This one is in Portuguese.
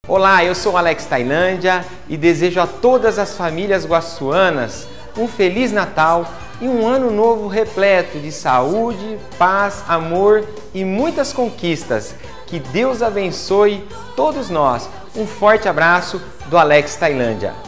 Olá, eu sou Alex Tailândia e desejo a todas as famílias guaçuanas um Feliz Natal e um ano novo repleto de saúde, paz, amor e muitas conquistas. Que Deus abençoe todos nós. Um forte abraço do Alex Tailândia.